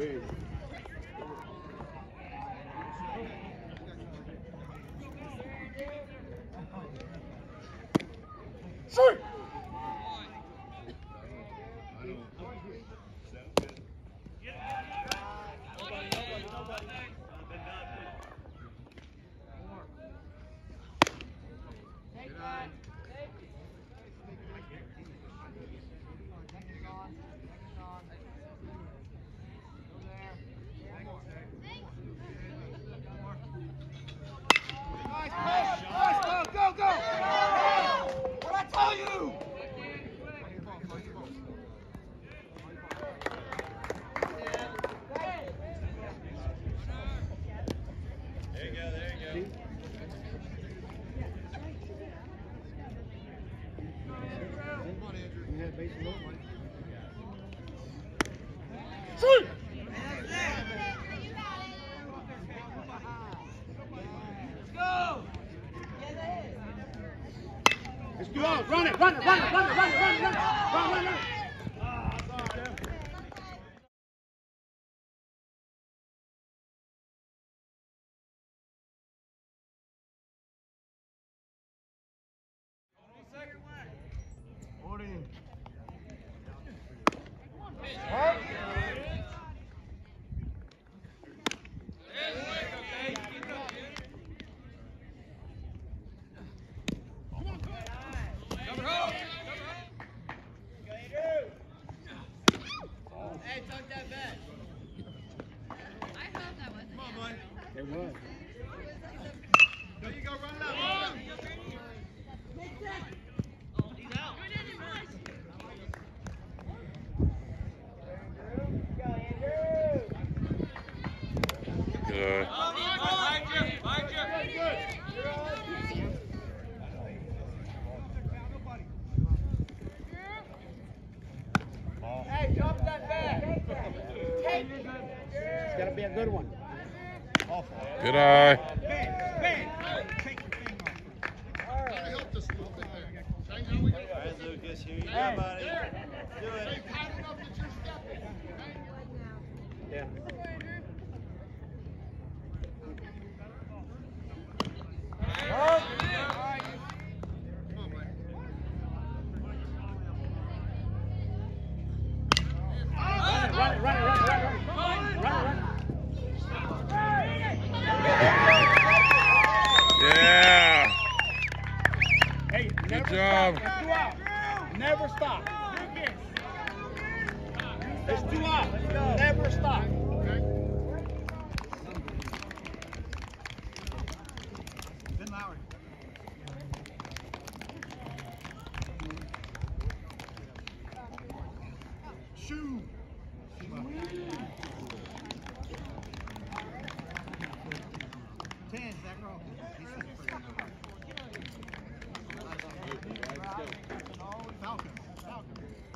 Run it! It was. There you go, run it up. He's out. Good. Hey, drop that back. It's got to be a good one. Good eye. Alright, Lucas, here you go, buddy. Do it. Yeah. Yeah. Hey, Good job. Never stop. It's 2 out. Never stop. Shoot. Falcon.